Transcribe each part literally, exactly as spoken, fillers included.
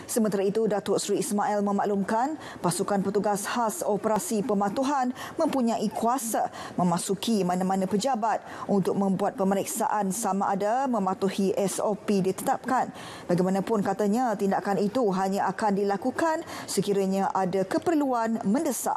Sementara itu, Datuk Seri Ismail memaklumkan pasukan petugas khas operasi pematuhan mempunyai kuasa memasuki mana-mana pejabat untuk membuat pemeriksaan sama ada mematuhi S O P ditetapkan. Bagaimanapun katanya, tindakan itu hanya akan dilakukan sekiranya ada keperluan mendesak.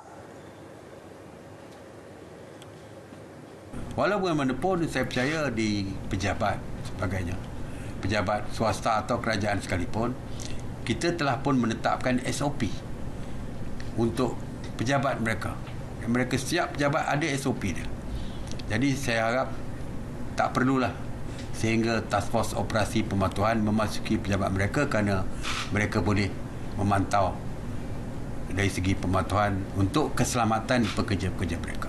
Walaupun mana pun saya percaya di pejabat sebagainya, pejabat swasta atau kerajaan sekalipun, kita telah pun menetapkan S O P untuk pejabat mereka. Mereka setiap pejabat ada S O P dia. Jadi saya harap tak perlulah sehingga Task Force Operasi Pematuhan memasuki pejabat mereka kerana mereka boleh memantau dari segi pematuhan untuk keselamatan pekerja-pekerja mereka.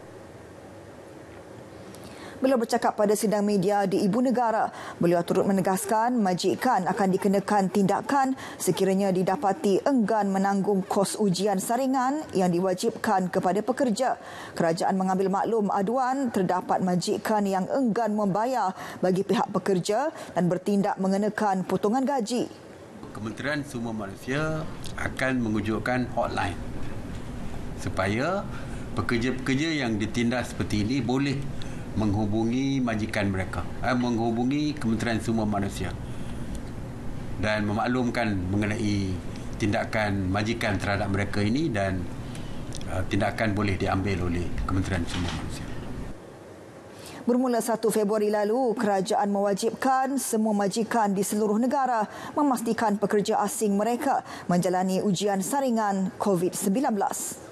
Beliau bercakap pada sidang media di Ibu Negara. Beliau turut menegaskan majikan akan dikenakan tindakan sekiranya didapati enggan menanggung kos ujian saringan yang diwajibkan kepada pekerja. Kerajaan mengambil maklum aduan terdapat majikan yang enggan membayar bagi pihak pekerja dan bertindak mengenakan potongan gaji. Kementerian Sumber Manusia akan mengujudkan hotline supaya pekerja-pekerja yang ditindas seperti ini boleh menghubungi majikan mereka, eh, menghubungi Kementerian Sumber Manusia dan memaklumkan mengenai tindakan majikan terhadap mereka ini dan uh, tindakan boleh diambil oleh Kementerian Sumber Manusia. Bermula satu Februari lalu, kerajaan mewajibkan semua majikan di seluruh negara memastikan pekerja asing mereka menjalani ujian saringan COVID sembilan belas.